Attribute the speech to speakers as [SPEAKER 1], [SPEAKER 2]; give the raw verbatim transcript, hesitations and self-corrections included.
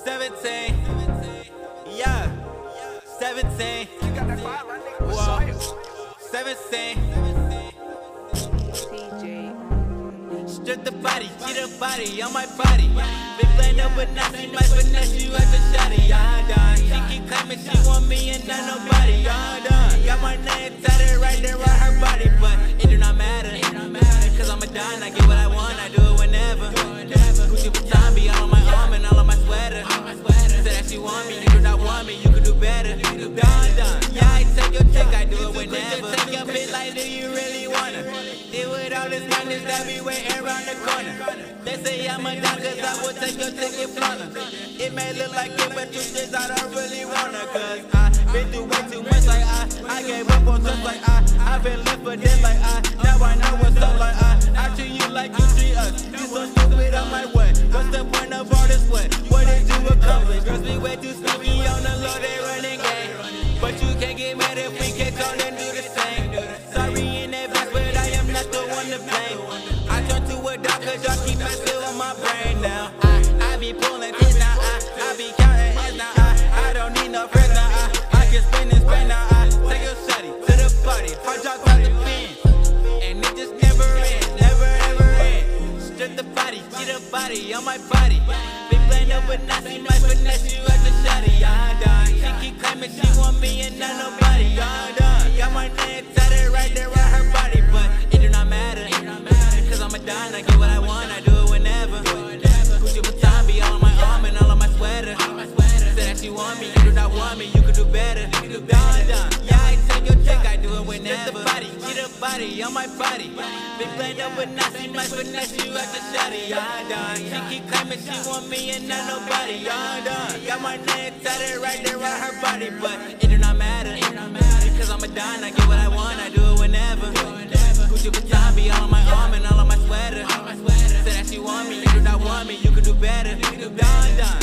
[SPEAKER 1] seventeen. Yeah. seventeen. Whoa. seventeen. Strip the body, get a body on my body. Big blend up with Nazi, might finesse you at the shotty. Yeah, done. She keep claiming she want me and not nobody. Yeah, done. Got my name tatted right there on her body, but it do not matter. Cause I'm a dime, I get what I want, I do it whenever. Gucci Vuitton be all on my arm and all on my sweater. Said that she want me, you do not want me, you could do better. Done, done. Yeah, I take your chick, I do it whenever. Take your bitch like, do you really wanna deal with all this kindness that be waiting around the corner? They say I'm a dog cause I will take your ticket flaunt. It may look like it, but truth is I don't really wanna. Cause I been through way too much like I I gave up on stuff like I I been left for dead like I now I know what's up like I I treat you like you treat us. You so stupid on my way. What's the point of all this sweat? What did you accomplish? Girls be way too sneaky on the low, they running game. But you can't get mad if we can't come and do the same. Sorry in advance, but I am not the one to blame. I turn to a dog cause y'all keep messing with my brain now. I, I be pulling this now, I, I be counting heads now, I, I don't need no friends now, I, I can spin and spin now, I take a shotty to the party, hard drop out the pins, and it just never ends, never ever ends. Strip the body, get a body on my body, big blend up with Nazi, might finesse you at the shotty, yeah, done. She keep claiming she want me and not nobody, yeah, done. Got my name tatted right there on her body, but it do not matter, cause I'm a dime, I get what I want, I do it whenever. Gucci Vuitton be all on my arm and all on my sweater. Said that she want me, you do not want me, you could do better. Done, done. Yeah, I take your chick, I do it whenever. Get the body, get a body on my body. Big blend up with Nazi, might finesse you at the shotty. Yeah, done. She keep claiming she want me and not nobody. Yeah, done. Got my name tatted right there on her body, but it do not matter. Cause I'm a dime, I get what I want, I do it whenever. Gucci Vuitton be all on my arm and all on my sweater. Said that she want me, you do not want me, you could do better. Done, done.